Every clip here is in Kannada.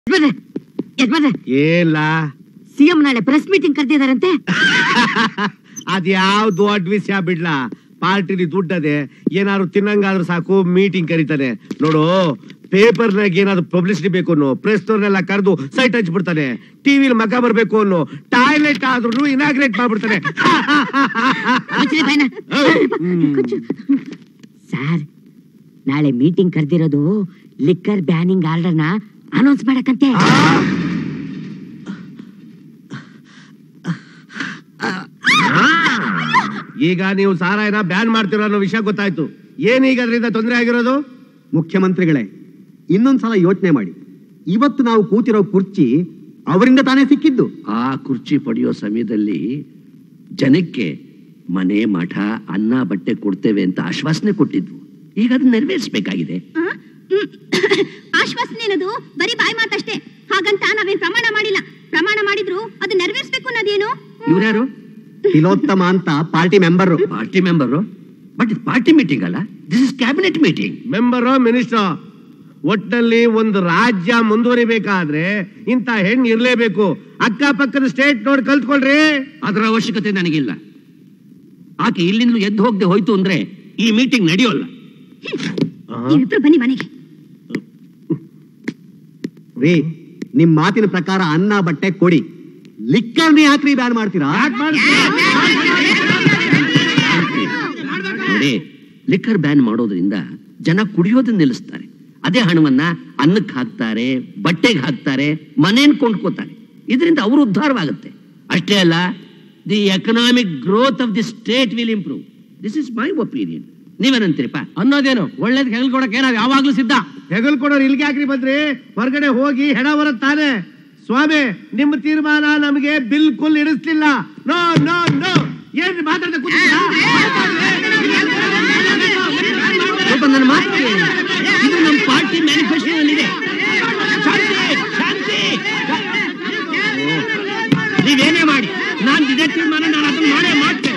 ಏನಿಲ್ಲ ಸಿಎಂ ನಾಳೆ ಪ್ರೆಸ್ ಮೀಟಿಂಗ್ ಕರೆದಿದ್ದಾರಂತೆ. ಅದ್ಯಾವ್ ದೊಡ್ಡ ವಿಷಯ ಬಿಡ್ಲಾ, ಪಾರ್ಟಿಲಿ ದುಡ್ಡದೆ, ಏನಾದ್ರು ತಿನ್ನಂಗಾದ್ರೂ ಸಾಕು ಮೀಟಿಂಗ್ ಕರೀತಾನೆ ನೋಡು. ಪೇಪರ್ನಾಗ ಏನಾದ್ರು ಪಬ್ಲಿಸಿಟಿ ಬೇಕು ಅನ್ನೋ ಪ್ರೆಸ್ನವ್ರನ್ನೆಲ್ಲ ಕರೆದು ಸೈಟ್ ಹಚ್ಬಿಡ್ತಾನೆ. ಟಿವಿಲಿ ಮಗ ಬರ್ಬೇಕು ಅನ್ನೋ ಟಾಯ್ಲೆಟ್ ಆದ್ರೂ ಇನಾಗ್ರೇಟ್ ಮಾಡ್ಬಿಡ್ತಾನೆ. ಸರ್, ನಾಳೆ ಮೀಟಿಂಗ್ ಕರೆದಿರೋದು ಲಿಕ್ಕರ್ ಬ್ಯಾನಿಂಗ್ ಆರ್ಡರ್ನ ಅನೌನ್ಸ್ ಮಾಡಕಂತೆ. ಈಗ ನೀವು ಸಾರಾಯನ ಬ್ಯಾನ್ ಮಾಡ್ತಿರೋ ಅನ್ನೋ ವಿಷಯ ಗೊತ್ತಾಯ್ತು. ಏನೀಗ ಅದರಿಂದ ತೊಂದರೆ ಆಗಿರೋದು? ಮುಖ್ಯಮಂತ್ರಿಗಳೇ, ಇನ್ನೊಂದ್ಸಲ ಯೋಚನೆ ಮಾಡಿ. ಇವತ್ತು ನಾವು ಕೂತಿರೋ ಕುರ್ಚಿ ಅವರಿಂದ ತಾನೇ ಸಿಕ್ಕಿದ್ದು. ಆ ಕುರ್ಚಿ ಪಡೆಯೋ ಸಮಯದಲ್ಲಿ ಜನಕ್ಕೆ ಮನೆ ಮಠ ಅನ್ನ ಬಟ್ಟೆ ಕೊಡ್ತೇವೆ ಅಂತ ಆಶ್ವಾಸನೆ ಕೊಟ್ಟಿದ್ವು. ಈಗ ಅದನ್ನ ನೆರವೇರಿಸಬೇಕಾಗಿದೆ. ಆಶ್ವಾಸನೆ ಅನ್ನೋದು ಬರೀ ಬಾಯಿ ಮಾತಷ್ಟೇ. ಹಾಗಂತ ನಾವೇನ್ ಪ್ರಮಾಣ ಮಾಡಿಲ್ಲ. ಪ್ರಮಾಣ ಮಾಡಿದ್ರು ಅದು ನೆರವೇರಿಸಬೇಕು ಅನ್ನೋದೇನು? ಇವ್ರ್ಯಾರು? ತಿಲೋತ್ತಮ ಅಂತ party member. Party member? But ಇದು ಪಾರ್ಟಿ ಮೀಟಿಂಗ್ ಅಲ್ಲ, this is cabinet meeting. Member minister, ಒಟ್ಟಲ್ಲಿ ಒಂದು ರಾಜ್ಯ ಮುಂದುವರಿಬೇಕಾದ್ರೆ ಇಂತ ಹೆಣ್ಣು ಇರ್ಲೇಬೇಕು. ಅಕ್ಕಪಕ್ಕದ ಸ್ಟೇಟ್ ನೋಡಿ ಕಲ್ತ್ಕೊಳ್ರಿ. ಅದರ ಅವಶ್ಯಕತೆ ನನಗಿಲ್ಲ. ಆಕೆ ಇಲ್ಲಿಂದಲೂ ಎದ್ದು ಹೋಗದೆ ಹೋಯ್ತು ಅಂದ್ರೆ ಈ ಮೀಟಿಂಗ್ ನಡೆಯೋಲ್ಲ. ನೀವಿಬ್ರು ಬನ್ನಿ ಮನೆಗೆ. ರೀ, ನಿಮ್ ಮಾತಿನ ಪ್ರಕಾರ ಅನ್ನ ಬಟ್ಟೆ ಕೊಡಿ, ಲಿಕ್ಕರ್ನೇ ಯಾಕ್ರಿ ಬ್ಯಾನ್ ಮಾಡ್ತೀರಾ? ನೋಡಿ, ಲಿಕ್ಕರ್ ಬ್ಯಾನ್ ಮಾಡೋದ್ರಿಂದ ಜನ ಕುಡಿಯೋದನ್ನ ನಿಲ್ಲಿಸ್ತಾರೆ. ಅದೇ ಹಣವನ್ನ ಅನ್ನಕ್ಕೆ ಹಾಕ್ತಾರೆ, ಬಟ್ಟೆಗೆ ಹಾಕ್ತಾರೆ, ಮನೇನ್ ಕೊಂಡ್ಕೋತಾರೆ. ಇದರಿಂದ ಅವರು ಉದ್ಧಾರವಾಗುತ್ತೆ. ಅಷ್ಟೇ ಅಲ್ಲ, the economic growth of the state will improve. This is my opinion. ನೀವೇನಂತೀರಿಪ್ಪ? ಅನ್ನೋದೇನು ಒಳ್ಳೇದ್ ಹೆಗಲ್ಕೊಡಕ್ಕೆ ನಾವು ಯಾವಾಗ್ಲೂ ಸಿದ್ಧ. ಹೆಗಲ್ ಕೊಡೋರು ಇಲ್ಲಿಗೆ ಹಾಕ್ರಿ ಬಂದ್ರಿ, ಹೊರಗಡೆ ಹೋಗಿ ಹೆಣ ಬರುತ್ತಾನೆ. ಸ್ವಾಮಿ, ನಿಮ್ಮ ತೀರ್ಮಾನ ನಮಗೆ ಬಿಲ್ಕುಲ್ ಇಡಿಸ್ಲಿಲ್ಲ. No no no. ಏನ್ ಮಾತಾಡ್ತಾ ಕೂತಿದ್ದೀರಾ? ಸ್ವಲ್ಪ ನನ್ನ ಮಾತು ಕೇಳಿ. ಇದು ನಮ್ಮ ಪಾರ್ಟಿ ಮ್ಯಾನಿಫೆಸ್ಟೋದಲ್ಲಿದೆ. ನೀವೇನೇ ಮಾಡಿ, ನಾನು ಇದೇ ತೀರ್ಮಾನ, ನಾನು ಅದನ್ನ ಮಾಡೇ ಮಾಡ್ತೇನೆ.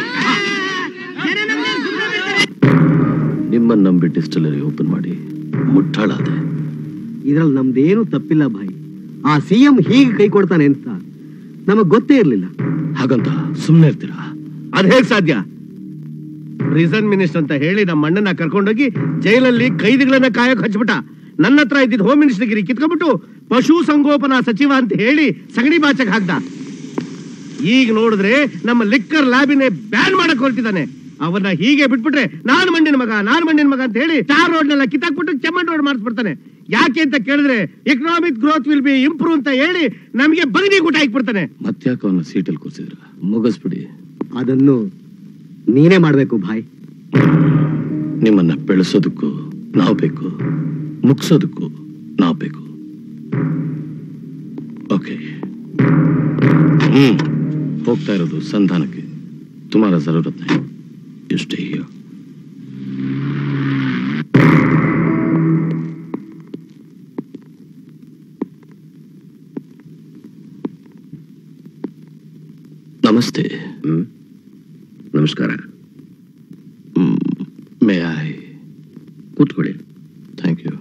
ನಿಮ್ಮನ್ನ ನಂಬಿ ಡಿಸ್ಟಿಲರಿ ಓಪನ್ ಮಾಡಿ ಮುಟ್ಟಾಳಾದೆ. ಇದ್ರಲ್ಲಿ ನಮ್ದೇನು ತಪ್ಪಿಲ್ಲ ಭಾಯಿ. ಆ ಸಿಎಂ ಹೀಗೆ ಕೈ ಕೊಡ್ತಾನೆ ಅಂತ ನಮಗ್ ಗೊತ್ತೇ ಇರ್ಲಿಲ್ಲ. ಹಾಗಂತ ಸುಮ್ನೆ ಇರ್ತೀರಾ? ಅದ್ ಹೇಗ್ ಸಾಧ್ಯ? ಪ್ರಿಸನ್ ಮಿನಿಸ್ಟರ್ ಅಂತ ಹೇಳಿ ನಮ್ಮ ಅಣ್ಣನ ಕರ್ಕೊಂಡೋಗಿ ಜೈಲಲ್ಲಿ ಕೈದಿಗಳನ್ನ ಕಾಯಕ್ ಹಚ್ಬಿಟ್ಟ. ನನ್ನ ಹತ್ರ ಇದ್ದಿದ್ದು ಹೋಮ್ ಮಿನಿಸ್ಟರ್ ಗಿರಿ ಕಿತ್ಕೊಂಡ್ಬಿಟ್ಟು ಪಶು ಸಂಗೋಪನಾ ಸಚಿವ ಅಂತ ಹೇಳಿ ಸಗಣಿ ಬಾಚಕ್ ಹಾಕ್ದ. ಈಗ ನೋಡಿದ್ರೆ ನಮ್ಮ ಲಿಕ್ಕರ್ ಲ್ಯಾಬಿನೇ ಬ್ಯಾನ್ ಮಾಡಕ್ ಹೊರಟಿದ್ದಾನೆ. ಅವನ್ನ ಹೀಗೆ ಬಿಟ್ಬಿಟ್ರೆ ನಾನು ಮಂಡಿನ ಮಗ ಅಂತ ಹೇಳಿ ಟಾರ್ ರೋಡ್ ನೆಲ್ಲ ಕಿತ್ತಾಕ್ಬಿಟ್ಟು ಚೆಮ್ಮನ್ ರೋಡ್ ಮಾಡಿಸ್ಬಿಡ್ತಾನೆ. ಯಾಕೆ ಅಂತ ಕೇಳಿದ್ರೆ economic growth will be improve ಅಂತ ಹೇಳಿ ನಮಗೆ ಬಗಡಿ ಊಟ ಹಾಕ್ಬಿಡ್ತಾನೆ. ಮತ್ತ್ಯಾಕ ಅವನ್ನ ಸೀಟಲ್ಲಿ ಕೂರಿಸಿದ್ರ? ಮುಗಿಸ್ಬಿಡಿ. ಅದನ್ನು ನೀನೇ ಮಾಡ್ಬೇಕು ಭಾಯ್. ನಿಮ್ಮನ್ನ ಬೆಳೆಸೋದಕ್ಕೂ ನಾವು ಬೇಕು, ಮುಗಿಸೋದಕ್ಕೂ ನಾವು ಬೇಕು. ಓಕೆ, ಹೋಗ್ತಾ ಇರೋದು ಸಂಧಾನಕ್ಕೆ. ತುಮಾರ ಜರೂರತ್ ನಹೀ, ಯು ಸ್ಟೇ ಹಿಯರ್. ನಮಸ್ತೆ. ನಮಸ್ಕಾರ. May I? ಕೂತ್ಕೊಳ್ಳಿ. Thank you.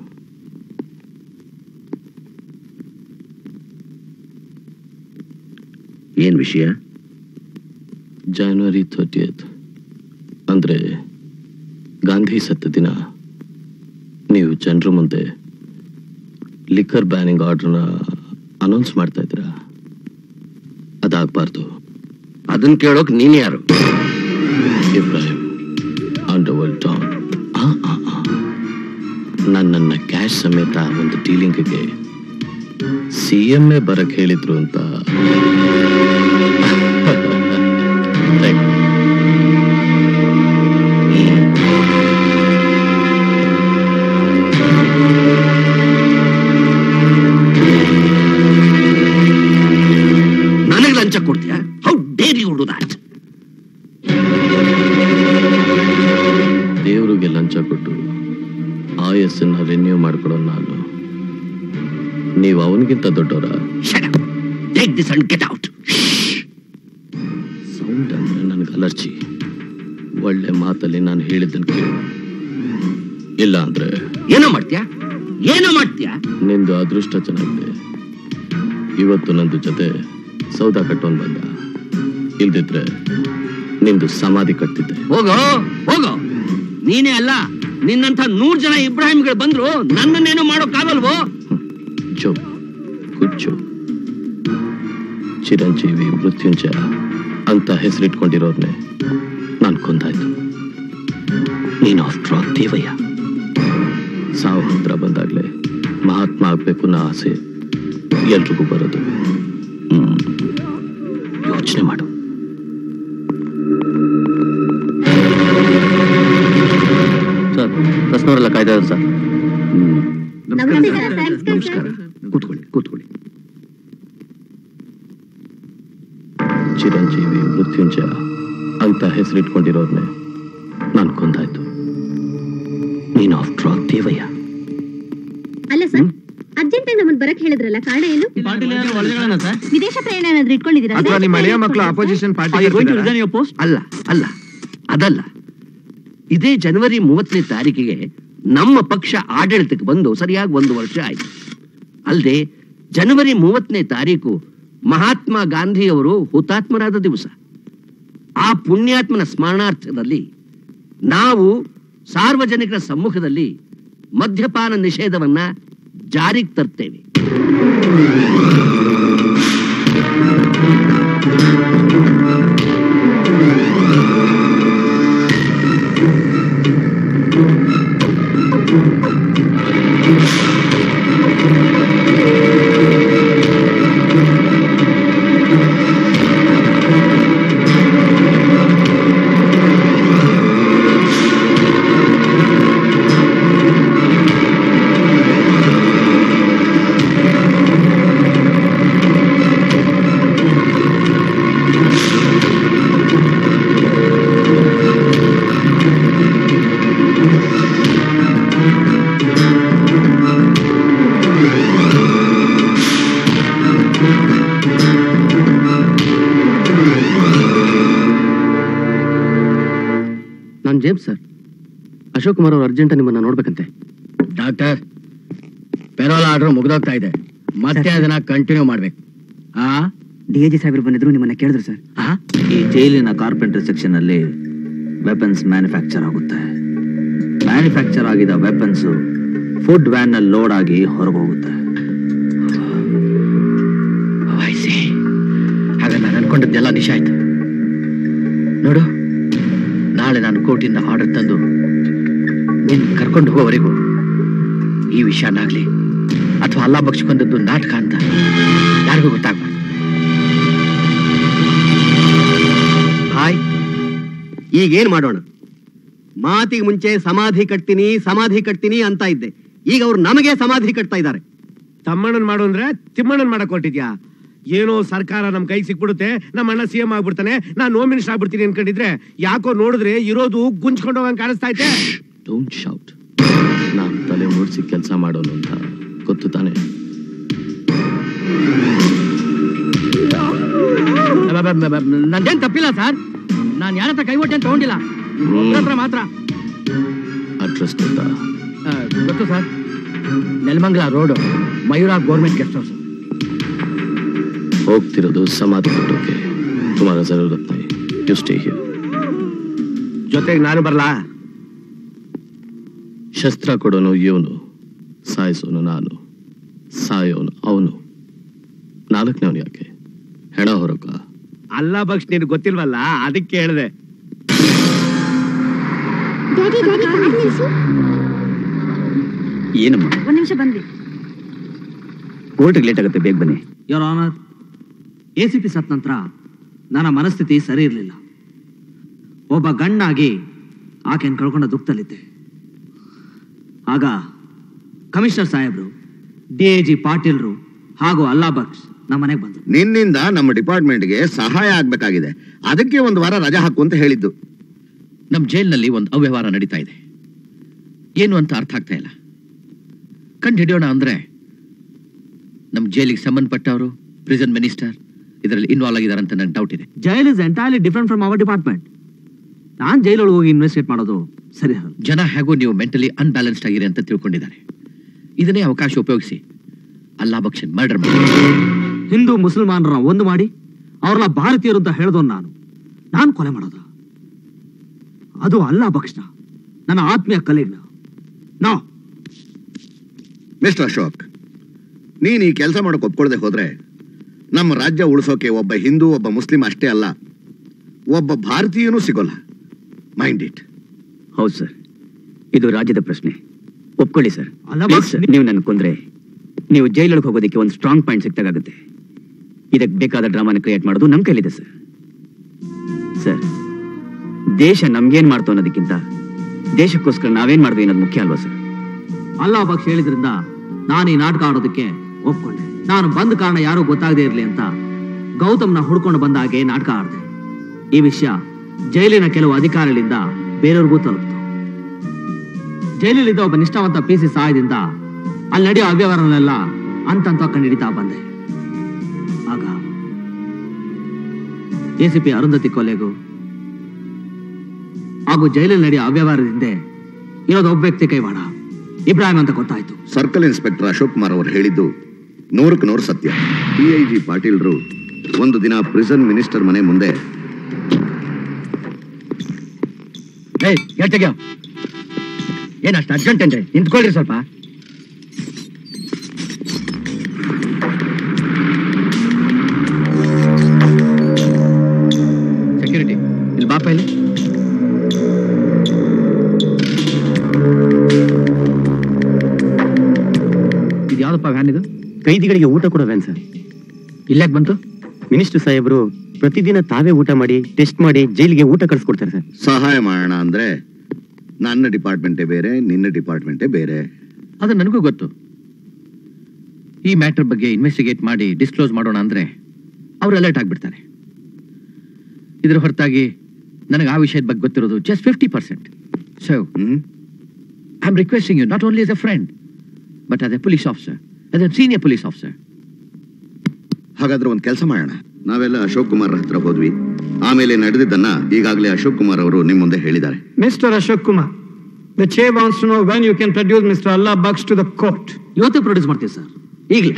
ಏನ್ ವಿಷಯ? ಜನವರಿ 30th ಅಂದ್ರೆ ಗಾಂಧಿ ಸತ್ತ ದಿನ ನೀವು ಜನರ ಮುಂದೆ ಲಿಕ್ಕರ್ ಬ್ಯಾನಿಂಗ್ ಆರ್ಡರ್ನ ಅನೌನ್ಸ್ ಮಾಡ್ತಾ ಇದ್ದೀರಾ. ಅದಾಗಬಾರ್ದು. ಅದನ್ನ ಕೇಳೋಕ್ ನೀನ್ ಯಾರು? Ibrahim, underworld don. ನನ್ನನ್ನ ಕ್ಯಾಶ್ ಸಮೇತ ಒಂದು ಡೀಲಿಂಗ್ಗೆ ಸಿಎಂಎ ಬರಕ್ ಹೇಳಿದ್ರು ಅಂತ. ನನಗೆ ಲಂಚ ಕೊಡ್ತೀಯಾ? How dare you do that? ದೇವರಿಗೆ ಲಂಚ ಕೊಟ್ಟು ಆಯಸ್ಸನ್ನ ರಿನ್ಯೂ ಮಾಡ್ಕೊಡೋ ನಾನು, ನೀವು ಅವನಿಗಿಂತ ದೊಡ್ಡವರ? Take this and get out. Sound ಅಂದ್ರೆ ನನಗೆ ಅಲರ್ಜಿ. ಒಳ್ಳೆ ಮಾತಲ್ಲಿ ನಾನು ಹೇಳಿದ್ದನ್ನು ಕೇಳು, ಇಲ್ಲ ಅಂದ್ರೆ ಏನೋ ಮಾಡ್ತೀಯಾ? ಏನೋ ಮಾಡ್ತೀಯಾ? ನಿಂದು ಅದೃಷ್ಟ ಚೆನ್ನಾಗಿದೆ, ಇವತ್ತು ನಂದು ಜೊತೆ ಸೌದಾ ಕಟ್ಟೋನ್ ಬಂದ, ಇಲ್ದಿದ್ರೆ ನಿಂದು ಸಮಾಧಿ ಕಟ್ತಿದ್ದೆ. ಹೋಗೋ ಹೋಗೋ, ನೀನೇ ಅಲ್ಲ ನಿನ್ನಂಥ 100 ಜನ ಇಬ್ರಾಹಿಂಗಳು ಬಂದ್ರು ನನ್ನನ್ನೇನು ಮಾಡೋಕ್ಕಾಗಲ್ವೋ? ಜೋಕ್ ಕುಚ್ಚು ಚಿರಂಜೀವಿ ಮೃತ್ಯುಂಜಯ ಅಂತ ಹೆಸರಿಟ್ಕೊಂಡಿರೋರ್ನೆ ನಾನು ಕೊಂದಾಯ್ತು. ನೀನು ಆಫ್ಟರ್ ಆಲ್ ದೇವಯ್ಯ. ಸಾವು ಹತ್ರ ಬಂದಾಗ್ಲೇ ಮಹಾತ್ಮ ಆಗ್ಬೇಕು ಅನ್ನೋ ಆಸೆ ಎಲ್ರಿಗೂ ಬರೋದು. ಯೋಚನೆ ಮಾಡು. ಸರ್ ಪ್ರಶ್ನವರೆಲ್ಲ ಕಾಯ್ತಾ ಇದ್ದಾರೆ ಸರ್. ನಮಸ್ಕಾರ. ಕೂತ್ಕೊಳ್ಳಿ ಕೂತ್ಕೊಳ್ಳಿ. ಚಿರಂಜೀವಿ ಮೃತ್ಯುಂಜಯ ಅಂತ ಹೆಸರಿಟ್ಕೊಂಡಿರೋರ್ನೆ ನಾನು ಕೊಂದಾಯ್ತು. ನೀನು ಆಫ್ಟರ್ ಆಲ್ ದೇವಯ್ಯ. ಅಲ್ಲ ಸರ್, ಅರ್ಜೆಂಟ್ ಆಗಿ ನಮ್ಮನ್ನ ಬರಕ್ ಹೇಳಿದ್ರಲ್ಲ, ಕಾರಣ ಏನು? ವಿದೇಶ ಪ್ರಯಾಣ ಏನಾದ್ರು ಇಟ್ಕೊಂಡಿದ್ದೀರಾ? ಅಲ್ಲ ಅಲ್ಲ, ಅದಲ್ಲ. ಇದೇ ಜನವರಿ 30ನೇ ತಾರೀಕಿಗೆ ನಮ್ಮ ಪಕ್ಷ ಆಡಳಿತಕ್ಕೆ ಬಂದು ಸರಿಯಾಗಿ 1 ವರ್ಷ ಆಯ್ತು. ಅಲ್ಲದೆ ಜನವರಿ 30ನೇ ತಾರೀಕು ಮಹಾತ್ಮ ಗಾಂಧಿಯವರು ಹುತಾತ್ಮರಾದ ದಿವಸ. ಆ ಪುಣ್ಯಾತ್ಮನ ಸ್ಮರಣಾರ್ಥದಲ್ಲಿ ನಾವು ಸಾರ್ವಜನಿಕರ ಸಮ್ಮುಖದಲ್ಲಿ ಮದ್ಯಪಾನ ನಿಷೇಧವನ್ನ ಜಾರಿಗೆ ತರ್ತೇವೆ. ಜೇಮ್ಸ್ ಸರ್, ಅಶೋಕ್ ಕುಮಾರ್ ಅವರು ಅರ್ಜೆಂಟ್ ನಿಮ್ಮನ್ನ ನೋಡ್ಬೇಕಂತೆ. ಡಾಕ್ಟರ್, ಪೆರೋಲ್ ಆರ್ಡರ್ ಮುಗಿದೋಗ್ತಾ ಇದೆ, ಮತ್ತೆ ಅದನ್ನ ಕಂಟಿನ್ಯೂ ಮಾಡ್ಬೇಕು. DIG ಸಾಹೇಬರು ಬಂದಿದ್ರು, ನಿಮ್ಮನ್ನ ಕೇಳಿದ್ರು ಸರ್. ಈ ಜೈಲಿನ ಕಾರ್ಪೆಂಟರ್ ಸೆಕ್ಷನ್ ಅಲ್ಲಿ ವೆಪನ್ಸ್ ಮ್ಯಾನುಫ್ಯಾಕ್ಚರ್ ಆಗುತ್ತೆ. ಮ್ಯಾನುಫ್ಯಾಕ್ಚರ್ ಆಗಿದ ವೆಪನ್ಸ್ ಫುಡ್ ವ್ಯಾನ್ ನಲ್ಲಿ ಲೋಡ್ ಆಗಿ ಹೊರಗೆ ಹೋಗುತ್ತೆ. ಆಗ ನಾನು ಅನ್ಕೊಂಡಿದ್ದೆಲ್ಲ ನಿಶ ಆಯ್ತು. ನೋಡು, ನಾಳೆ ನಾನು ಕೋರ್ಟಿಂದ ಆರ್ಡರ್ ತಂದು ನೀನು ಕರ್ಕೊಂಡು ಹೋಗೋವರೆಗೂ ಈ ವಿಷಯನಾಗ್ಲಿ ಅಥವಾ ಅಲ್ಲಾ ಬಕ್ಷ ಬಂದದ್ದು ನಾಟಕ ಅಂತ ಯಾರಿಗೂ ಗೊತ್ತಾಗ್ಬಾರ್ದು. ಹಾಯ್, ಈಗೇನ್ ಮಾಡೋಣ? ಮಾತಿಗೆ ಮುಂಚೆ ಸಮಾಧಿ ಕಟ್ತೀನಿ ಅಂತ ಇದ್ದೆ. ಈಗ ಅವ್ರು ನಮಗೆ ಸಮಾಧಿ ಕಟ್ತಾ ಇದ್ದಾರೆ. ತಮ್ಮಣ್ಣನ್ ಮಾಡು ಅಂದ್ರೆ ತಿಮ್ಮಣ್ಣನ್ ಮಾಡಕ್ ಹೊರಟಿದ್ಯಾ? ಏನೋ ಸರ್ಕಾರ ನಮ್ ಕೈ ಸಿಕ್ಬಿಡುತ್ತೆ, ನಮ್ಮ ಅಣ್ಣ CM ಆಗ್ಬಿಡ್ತಾನೆ, ನಾನು ಹೋಮ್ ಮಿನಿಸ್ಟರ್ ಆಗ್ಬಿಡ್ತೀನಿ ಅನ್ಕೊಂಡಿದ್ರೆ ಯಾಕೋ ನೋಡಿದ್ರೆ ಇರೋದು ಗುಂಜ್ಕೊಂಡು ಹೋಗಂಗ್ ಕಾಣಿಸ್ತಾ ಐತೆ. Don't shout. ನಾನ್ ತಲೆ ಮೂಡ್ಸಿ ಕೆಲಸ ಮಾಡೋನು ಅಂತ ಗೊತ್ತು ತಾನೆ. ನಂದೇನ್ ತಪ್ಪಿಲ್ಲ ಸರ್, ನಾನು ಯಾರ ಹತ್ರ ಕೈವಟ್ಟೆ ಅಂತ ತಗೊಂಡಿಲ್ಲ, ಹತ್ರ ಮಾತ್ರ. ಅಡ್ರೆಸ್ ಗೊತ್ತಾ? ಗೊತ್ತು sir, Nelamangala road, Mayura government guest house. ಹೋಗ್ತಿರೋದು ಸಮಾಧಿ ಕಟ್ಟೋಕೆ. ತುಮಾರ ಜರೂರತ್ ನಹೀ, ಯು ಸ್ಟೇ ಹಿಯರ್. ಜೊತೆಗೆ ನಾನು ಬರ್ಲಾ? ಶಸ್ತ್ರ ಕೊಡೋನು ಇವನು, ಸಾಯಿಸೋನು ನಾನು, ಸಾಯೋನು ಅವನು. 4ನೇವನು ಯಾಕೆ? ಹೆಣ ಹೊರಕ? ಅಲ್ಲ ಬಕ್ಷ್, ನೀನು ಗೊತ್ತಿಲ್ವಲ್ಲ, ಅದಕ್ಕೆ ಹೇಳಿದೆ. ಏನಮ್ಮ? 1 ನಿಮಿಷ ಬಂದ್ವಿ. ಕೋರ್ಟ್ಗೆ ಲೇಟ್ ಆಗುತ್ತೆ, ಬೇಗ ಬನ್ನಿ. ಯೋರ್ ಆನರ್, ACP ಸತ್ ನಂತರ ನನ್ನ ಮನಸ್ಥಿತಿ ಸರಿ ಇರಲಿಲ್ಲ. ಒಬ್ಬ ಗಂಡಾಗಿ ಆಕೆಯನ್ನು ಕಳ್ಕೊಂಡ ದುಃಖದಲ್ಲಿದ್ದೆ. ಆಗ ಕಮಿಷನರ್ ಸಾಹೇಬ್ರು, DIG ಪಾಟೀಲ್ರು ಹಾಗೂ ಅಲ್ಲಾ ಬಕ್ಷ್ ನಮ್ಮ ಮನೆಗೆ ಬಂದರು. ನಿನ್ನಿಂದ ನಮ್ಮ ಡಿಪಾರ್ಟ್ಮೆಂಟ್ಗೆ ಸಹಾಯ ಆಗ್ಬೇಕಾಗಿದೆ, ಅದಕ್ಕೆ 1 ವಾರ ರಜಾ ಹಾಕು ಅಂತ ಹೇಳಿದ್ದು. ನಮ್ಮ ಜೈಲಿನಲ್ಲಿ ಒಂದು ಅವ್ಯವಹಾರ ನಡೀತಾ ಇದೆ, ಏನು ಅಂತ ಅರ್ಥ ಆಗ್ತಾ ಇಲ್ಲ. ಕಂಡು ಹಿಡಿಯೋಣ ಅಂದ್ರೆ ನಮ್ಮ ಜೈಲಿಗೆ ಸಂಬಂಧಪಟ್ಟವರು, ಪ್ರಿಸನ್ ಮಿನಿಸ್ಟರ್ ಇದರಲ್ಲಿ ಇನ್ವಾಲ್ವ್ ಆಗಿದ್ದಾರೆ ಅಂತ ನನಗೆ ಡೌಟ್ ಇದೆ. Jail is entirely different from our department. ನಾನು ಜೈಲೊಳಗೆ ಹೋಗಿ ಇನ್ವೆಸ್ಟಿಗೇಟ್ ಮಾಡೋದು ಸರಿ ಅಲ್ಲ. ಜನ ಹೇಗೋ ನೀವು ಮೆಂಟಲಿ ಅನ್ಬ್ಯಾಲೆನ್ಸ್ಡ್ ಆಗಿರಿ ಅಂತ ತಿಳ್ಕೊಂಡಿದ್ದಾರೆ. ಇದನ್ನೇ ಅವಕಾಶ ಉಪಯೋಗಿಸಿ ಅಲ್ಲಾ ಬಕ್ಷನ್ ಮರ್ಡರ್ ಮಾಡಿ ಹಿಂದೂ ಮುಸಲ್ಮಾನರನ್ನ ಒಂದು ಮಾಡಿ ಅವ್ರನ್ನ ಭಾರತೀಯರು ಅಂತ ಹೇಳಿದವನು ನಾನು ಕೊಲೆ ಮಾಡೋದ? ಅದು ಅಲ್ಲಾ ಬಕ್ಷ್ನ, ನನ್ನ ಆತ್ಮೀಯ ಕಲೀಗ್ನ. ನೋ ಮಿಸ್ಟರ್ ಅಶೋಕ್, ನೀನ್ ಈ ಕೆಲಸ ಮಾಡಕ್ ಒಪ್ಕೊಳ್ದೆ ಹೋದ್ರೆ ನಮ್ಮ ರಾಜ್ಯ ಉಳಿಸೋಕೆ ಒಬ್ಬ ಹಿಂದೂ, ಒಬ್ಬ ಮುಸ್ಲಿಂ ಅಷ್ಟೇ ಅಲ್ಲ, ಒಬ್ಬ ಭಾರತೀಯನೂ ಸಿಗೋಲ್ಲ. Mind it. ಹೌದು ಸರ್, ಇದು ರಾಜ್ಯದ ಪ್ರಶ್ನೆ. ಒಪ್ಕೊಳ್ಳಿ ಸರ್. ಅಲ್ಲ, ನೀವು ನನ್ನ ಕೊಂದ್ರೆ ನೀವು ಜೈಲೊಳಗೆ ಹೋಗೋದಕ್ಕೆ ಒಂದು ಸ್ಟ್ರಾಂಗ್ ಪಾಯಿಂಟ್ ಸಿಕ್ತಾಗುತ್ತೆ. ಇದಕ್ಕೆ ಬೇಕಾದ ಡ್ರಾಮಾನ ಕ್ರಿಯೇಟ್ ಮಾಡೋದು ನಮ್ಮ ಕೈಲಿದೆ ಸರ್. ಸರ್, ದೇಶ ನಮ್ಗೇನ್ ಮಾಡ್ತು ಅನ್ನೋದಕ್ಕಿಂತ ದೇಶಕ್ಕೋಸ್ಕರ ನಾವೇನ್ ಮಾಡಿದ್ವಿ ಅನ್ನೋದು ಮುಖ್ಯ ಅಲ್ವಾ ಸರ್? ಅಲ್ಲಾ ಬಕ್ಷ್ ಹೇಳಿದ್ರಿಂದ ನಾನು ಈ ನಾಟಕ ಆಡೋದಕ್ಕೆ ಒಪ್ಕೊಂಡೆ. ನಾನು ಬಂದ ಕಾರಣ ಯಾರೂ ಗೊತ್ತಾಗದೇ ಇರಲಿ ಅಂತ ಗೌತಮ್ನ ಹುಡ್ಕೊಂಡು ಬಂದ ಹಾಗೆ ನಾಟಕ ಆಡಿದೆ. ಈ ವಿಷಯ ಜೈಲಿನ ಕೆಲವು ಅಧಿಕಾರಿಗಳಿಂದ ಬೇರೆಯವ್ರಿಗೂ ತಲುಪಿತು. ಜೈಲಿನಿಂದ ಒಬ್ಬ ನಿಷ್ಠಾವಂತ PC ಸಹಾಯದಿಂದ ಅಲ್ಲಿ ನಡೆಯೋ ಅವ್ಯವಹಾರನೆಲ್ಲ ಅಂತ ಕಂಡಿಡಿತಾ ಬಂದೆ. ಆಗ ACP ಅರುಂಧತಿ ಕೊಲೆಗೂ ಹಾಗೂ ಜೈಲಲ್ಲಿ ನಡೆಯೋ ಅವ್ಯವಹಾರದಿಂದ ಇರೋದು ಒಬ್ಬ ವ್ಯಕ್ತಿ ಕೈವಾಡ, ಇಬ್ರಾಹಿಂ ಅಂತ ಗೊತ್ತಾಯ್ತು. ಸರ್ಕಲ್ ಇನ್ಸ್ಪೆಕ್ಟರ್ ಅಶೋಕ್ ಕುಮಾರ್ ಅವರು ಹೇಳಿದ್ದು 100% ಸತ್ಯ. DIG ಪಾಟೀಲ್ರು ಒಂದು ದಿನ ಪ್ರಿಸನ್ ಮಿನಿಸ್ಟರ್ ಮನೆ ಮುಂದೆ ಏನಷ್ಟು ಅರ್ಜೆಂಟ್ ಅಂದ್ರೆ ನಿಂತ್ಕೊಳ್ರಿ ಸ್ವಲ್ಪ. ಸೆಕ್ಯೂರಿಟಿ ಇಲ್ಲಿ ಬಾಪ ಇಲ್ಲಿ. ಇದು ಯಾವ್ದಪ್ಪ ವ್ಯಾನ್? ಇದು ಕೈದಿಗಳಿಗೆ ಊಟ ಕೊಡೋ ವ್ಯಾನ್ ಸರ್. ಇಲ್ಲಾಕ್ ಬಂತು? ಮಿನಿಸ್ಟರ್ ಸಾಹೇಬರು ಪ್ರತಿದಿನ ತಾವೇ ಊಟ ಮಾಡಿ ಟೆಸ್ಟ್ ಮಾಡಿ ಜೈಲಿಗೆ ಊಟ ಕಳ್ಸಿಕೊಡ್ತಾರೆ ಸರ್. ಸಹಾಯ ಮಾಡೋಣ ಅಂದ್ರೆ ನನ್ನ ಡಿಪಾರ್ಟ್ಮೆಂಟೇ ಬೇರೆ, ನಿನ್ನ ಡಿಪಾರ್ಟ್ಮೆಂಟೇ ಬೇರೆ. ಅದು ನನಗೂ ಗೊತ್ತು. ಈ ಮ್ಯಾಟರ್ ಬಗ್ಗೆ ಇನ್ವೆಸ್ಟಿಗೇಟ್ ಮಾಡಿ ಡಿಸ್ಕ್ಲೋಸ್ ಮಾಡೋಣ ಅಂದ್ರೆ ಅವ್ರು ಅಲರ್ಟ್ ಆಗ್ಬಿಡ್ತಾರೆ. ಇದ್ರ ಹೊರತಾಗಿ ನನಗೆ ಆ ವಿಷಯದ ಬಗ್ಗೆ ಗೊತ್ತಿರೋದು just 50%. So I am requesting you not only as a friend but as a police officer, as a senior police officer. ಹಾಗಾದ್ರೆ ಒಂದು ಕೆಲಸ ಮಾಡೋಣ. ನಾವೆಲ್ಲ ಅಶೋಕ್ ಕುಮಾರ್ ಹತ್ರ ಹೋದ್ವಿ. ಆಮೇಲೆ ನಡೆದಿದ್ದನ್ನ ಈಗಾಗಲೇ ಅಶೋಕ್ ಕುಮಾರ್ ಅವರು ನಿಮ್ಮ ಮುಂದೆ ಹೇಳಿದ್ದಾರೆ. Mister Ashok Kumar, the chair wants to know when you can produce Mr. Allah Baksh to the court. ಇವತ್ತೇ ಪ್ರೊಡ್ಯೂಸ್ ಮಾಡ್ತೀವಿ ಸರ್, ಈಗಲೇ.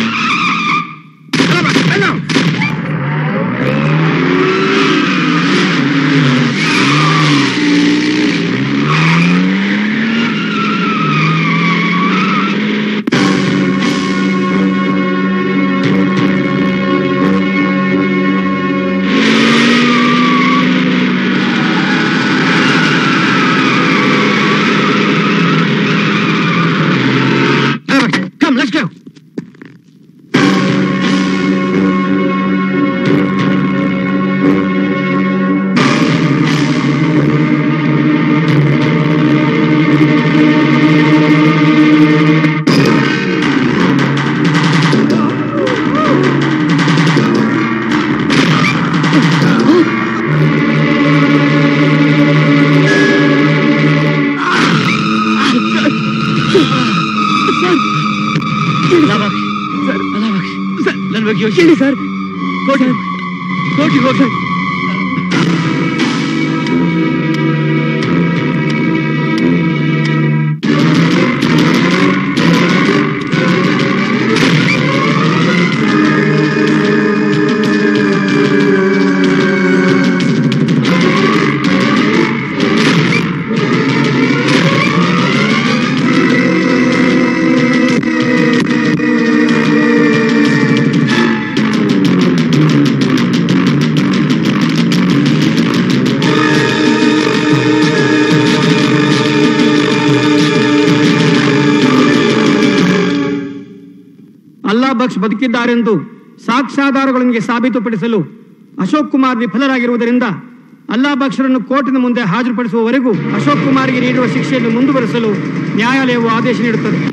ಹೇಳಿ ಸರ್. ಕೋಟಿ ಹೋಗಿ ಅಲ್ಲಾ ಬಕ್ಷ್ ಬದುಕಿದ್ದಾರೆಂದು ಸಾಕ್ಷ್ಯಾಧಾರಗಳೊಂದಿಗೆ ಸಾಬೀತುಪಡಿಸಲು ಅಶೋಕ್ ಕುಮಾರ್ ವಿಫಲರಾಗಿರುವುದರಿಂದ ಅಲ್ಲಾ ಬಕ್ಷರನ್ನು ಕೋರ್ಟಿನ ಮುಂದೆ ಹಾಜರುಪಡಿಸುವವರೆಗೂ ಅಶೋಕ್ ಕುಮಾರ್ಗೆ ನೀಡುವ ಶಿಕ್ಷೆಯನ್ನು ಮುಂದುವರಿಸಲು ನ್ಯಾಯಾಲಯವು ಆದೇಶ ನೀಡುತ್ತದೆ.